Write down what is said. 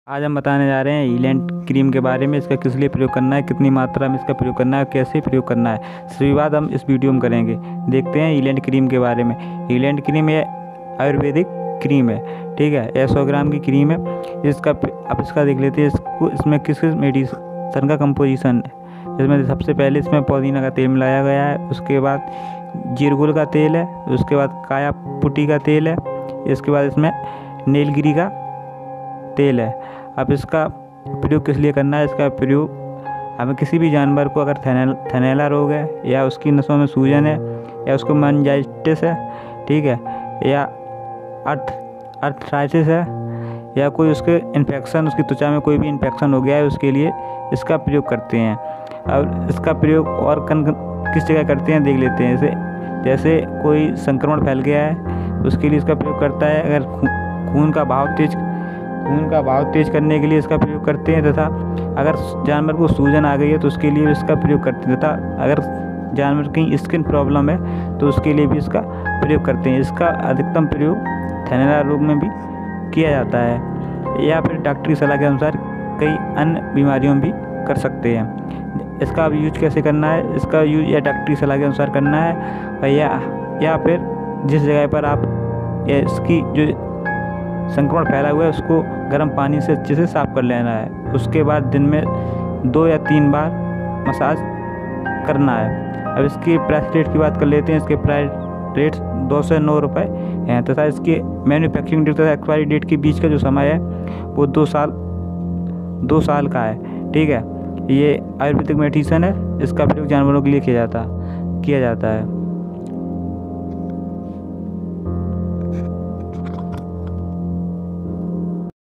आज हम बताने जा रहे हैं ईलैंड क्रीम के बारे में। इसका किस लिए प्रयोग करना है, कितनी मात्रा में इसका प्रयोग करना है, कैसे प्रयोग करना है, सभी बात हम इस वीडियो में करेंगे। देखते हैं ईलैंड क्रीम के बारे में। ईलैंड क्रीम ये आयुर्वेदिक क्रीम है, ठीक है। यह 100 ग्राम की क्रीम है। अब इसका देख लेते हैं इसको, इसमें किस किस मेडिसन का कंपोजिशन है। इसमें सबसे पहले इसमें पुदीना का तेल मिलाया गया है, उसके बाद जीरगुल का तेल है, उसके बाद काया पुटी का तेल है, इसके बाद इसमें नीलगिरी का तेल है। अब इसका प्रयोग किस लिए करना है, इसका प्रयोग हमें किसी भी जानवर को अगर थनैला रोग है, या उसकी नसों में सूजन है, या उसको मेनिंजाइटिस है, ठीक है, या अर्थराइटिस है, या कोई उसके इन्फेक्शन, उसकी त्वचा में कोई भी इन्फेक्शन हो गया है, उसके लिए इसका प्रयोग करते हैं। अब इसका प्रयोग और किस जगह करते हैं देख लेते हैं। जैसे कोई संक्रमण फैल गया है, उसके लिए इसका प्रयोग करता है। अगर खून का बहाव तेज करने के लिए इसका प्रयोग करते हैं, तथा अगर जानवर को सूजन आ गई है तो उसके लिए भी इसका प्रयोग करते हैं, तथा अगर जानवर की स्किन प्रॉब्लम है तो उसके लिए भी इसका प्रयोग करते हैं। इसका अधिकतम प्रयोग थनैला रोग में भी किया जाता है, या फिर डॉक्टरी सलाह के अनुसार कई अन्य बीमारियों में भी कर सकते हैं। इसका अब यूज कैसे करना है, इसका यूज या डॉक्टरी सलाह के अनुसार करना है, या फिर जिस जगह पर आप इसकी जो संक्रमण फैला हुआ है उसको गर्म पानी से अच्छे से साफ़ कर लेना है। उसके बाद दिन में 2 या 3 बार मसाज करना है। अब इसकी प्राइस रेट की बात कर लेते हैं। इसके प्राइस रेट 2 से 9 रुपये हैं, तथा इसकी मैन्युफैक्चरिंग डेट तथा एक्सपायरी डेट के बीच का जो समय है वो 2 साल का है, ठीक है। ये आयुर्वेदिक मेडिसिन है, इसका प्रयोग जानवरों के लिए किया जाता है।